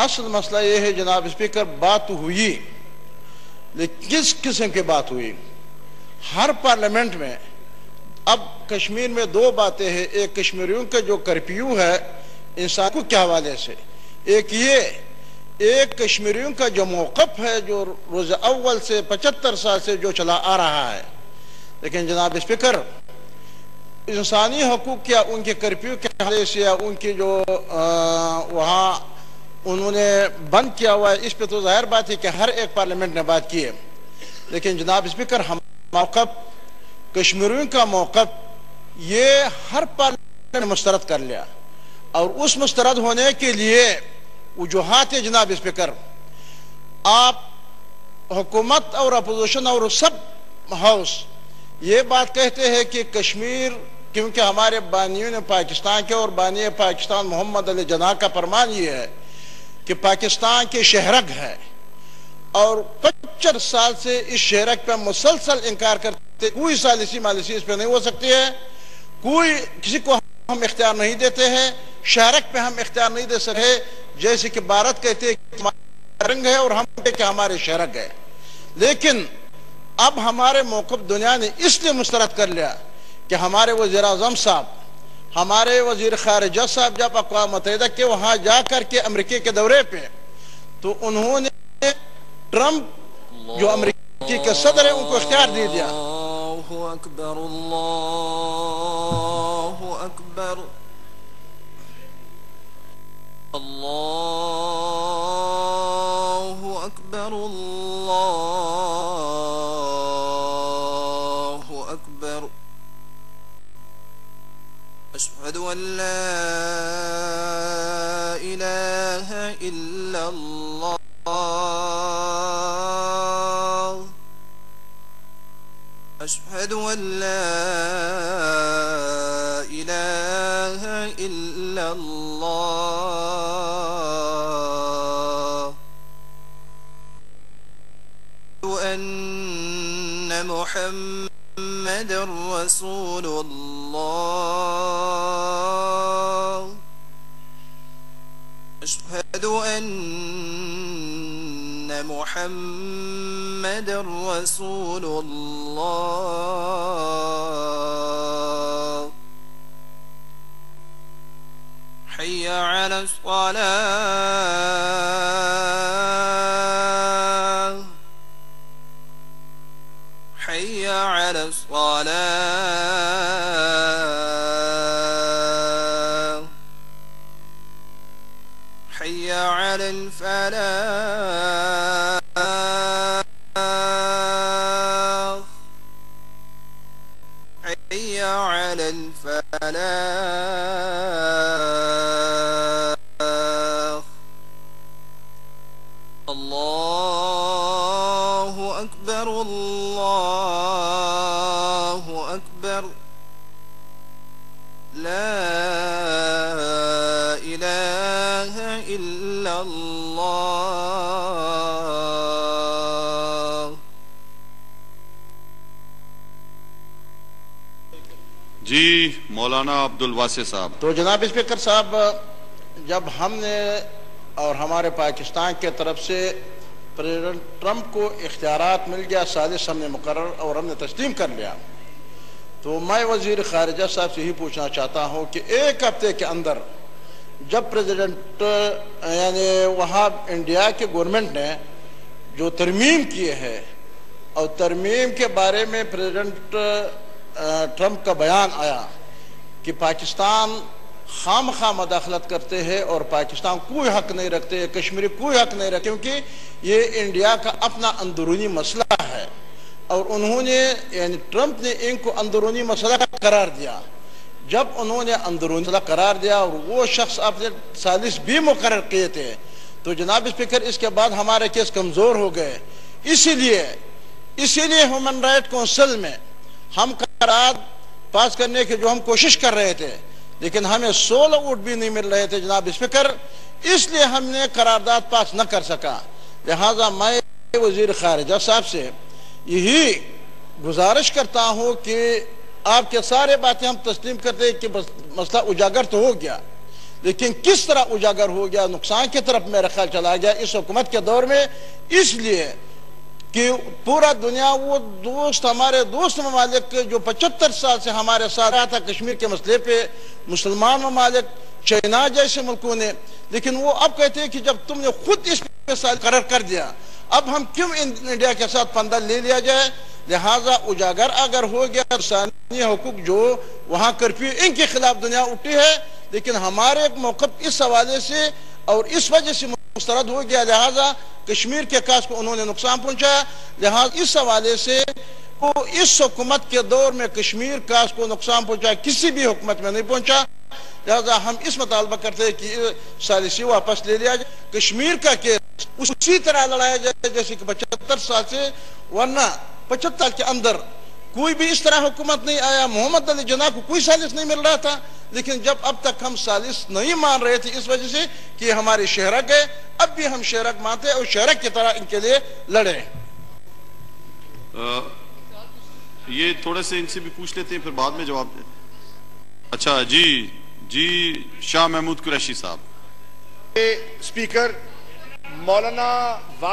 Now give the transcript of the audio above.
اصل مسئلہ یہ ہے جناب اسپیکر، بات ہوئی لیکن کس قسم کی بات ہوئی؟ ہر پارلیمنٹ میں اب کشمیر میں دو باتیں ہیں، ایک کشمیریوں کا جو کرفیو ہے انسانوں کے حوالے سے، ایک کشمیریوں کا جو موقف ہے جو روز اول سے 75 سال سے جو چلا آ رہا ہے۔ لیکن جناب اسپیکر، انسانی حقوق کیا ان کے کرفیو کے حوالے سے یا ان کی جو وہاں انہوں نے بند کیا ہوا ہے، اس پہ تو ظاہر بات ہے کہ ہر ایک پارلیمنٹ نے بات کی ہے۔ لیکن جناب اسپیکر، ہمارا موقف، کشمیریوں کا موقف، یہ ہر پارلیمنٹ نے مسترد کر لیا، اور اس مسترد ہونے کے لیے وجوہات ہے جناب اسپیکر۔ آپ حکومت اور اپوزیشن اور سب ہاؤس یہ بات کہتے ہیں کہ کشمیر، کیونکہ ہمارے بانیوں نے پاکستان کے اور بانی پاکستان محمد علی جناح کا فرمان یہ ہے کہ پاکستان کے شہرک ہے، اور 75 سال سے اس شہرک پہ مسلسل انکار کرتے، کوئی سالسی مالسی اس پہ نہیں ہو سکتی ہے، کوئی کسی کو ہم اختیار نہیں دیتے ہیں، شہرک پہ ہم اختیار نہیں دے سکے، جیسے کہ بھارت کہتے ہیں کہ ہمارا رنگ ہے اور ہم کہتے ہیں کہ ہمارے شہرک ہے۔ لیکن اب ہمارے موقف دنیا نے اس لیے مسترد کر لیا کہ ہمارے وزیر اعظم صاحب، ہمارے وزیر خارجہ صاحب جب اقوام متحدہ کے وہاں جا کر کے امریکہ کے دورے پہ، تو انہوں نے ٹرمپ جو امریکی کے صدر ہیں ان کو اختیار دے دیا۔ اللہ اکبر، اللہ اکبر، اللہ اکبر، اللہ اکبر، اشہد ان لا الہ الا اللہ، اشہد ان لا الہ الا اللہ، ان محمد رسول اللہ، اشہد ان محمد رسول اللہ، حی علی الصلاة، حی علی الصلاة، حی علی الفلاح، حی علی الفلاح، اللہ اکبر، اللہ اکبر، لا الہ الا اللہ۔ جی مولانا عبدل واسع صاحب۔ تو جناب اسپیکر صاحب، جب ہم نے اور ہمارے پاکستان کے طرف سے پریزیڈنٹ ٹرمپ کو اختیارات مل گیا، سازش ہم نے مقرر اور ہم نے تسلیم کر لیا، تو میں وزیر خارجہ صاحب سے ہی پوچھنا چاہتا ہوں کہ ایک ہفتے کے اندر جب پریزیڈنٹ یعنی وہاں انڈیا کے گورنمنٹ نے جو ترمیم کیے ہے، اور ترمیم کے بارے میں پریزیڈنٹ ٹرمپ کا بیان آیا کہ پاکستان خام خواہ مداخلت کرتے ہیں اور پاکستان کوئی حق نہیں رکھتے، کشمیری کوئی حق نہیں رکھتے، کیونکہ یہ انڈیا کا اپنا اندرونی مسئلہ ہے، اور انہوں نے یعنی ٹرمپ نے ان کو اندرونی مسئلہ قرار دیا۔ جب انہوں نے اندرونی مسئلہ قرار دیا اور وہ شخص اپنے ثالث بھی مقرر کیے تھے، تو جناب اسپیکر اس کے بعد ہمارے کیس کمزور ہو گئے۔ اسی لیے ہیومن رائٹ کونسل میں ہم قرارداد پاس کرنے کی جو ہم کوشش کر رہے تھے، لیکن ہمیں 16 ووٹ بھی نہیں مل رہے تھے جناب اسپیکر، اس لیے ہم نے قرارداد پاس نہ کر سکا۔ لہٰذا میں وزیر خارجہ صاحب سے یہی گزارش کرتا ہوں کہ آپ کے سارے باتیں ہم تسلیم کرتے ہیں کہ مسئلہ اجاگر تو ہو گیا، لیکن کس طرح اجاگر ہو گیا، نقصان کی طرف میرا خیال چلا گیا اس حکومت کے دور میں، اس لیے کہ پورا دنیا وہ دوست، ہمارے دوست ممالک جو 75 سال سے ہمارے ساتھ رہا تھا کشمیر کے مسئلے پہ، مسلمان ممالک، چائنا جیسے ملکوں نے، لیکن وہ اب کہتے ہیں کہ جب تم نے خود اس پہ سال قرار کر دیا، اب ہم کیوں انڈیا کے ساتھ پندہ لے لیا جائے؟ لہٰذا اجاگر اگر ہو گیا انسانی حقوق جو وہاں کرفیو ان کے خلاف دنیا اٹھی ہے، لیکن ہمارے ایک موقف اس حوالے سے اور اس وجہ سے مسترد ہو گیا، لہٰذا کشمیر کے کاس کو انہوں نے نقصان پہنچایا، لہٰذا اس حوالے سے وہ اس حکومت کے دور میں کشمیر کاس کو نقصان پہنچا، کسی بھی حکومت میں نہیں پہنچا، لہٰذا ہم اس مطالبہ کرتے ہیں کہ ثالثی واپس لے لیا جائے، کشمیر کا کیس اسی طرح لڑایا جائے جیسے کہ 75 سال سے، ورنہ 75 سال کے اندر کوئی بھی اس طرح حکومت نہیں آیا، محمد علی جناح کو کوئی ثالث نہیں مل رہا تھا، لیکن جب اب تک ہم ثالث نہیں مان رہے تھے اس وجہ سے کہ ہمارے شہرک ہے، اب بھی ہم شہرک مانتے ہیں اور شہرک کی طرح ان کے لیے لڑیں۔ یہ تھوڑے سے ان سے بھی پوچھ لیتے ہیں پھر بعد میں جواب دیں۔ اچھا جی شاہ محمود قریشی صاحب۔ اسپیکر مولانا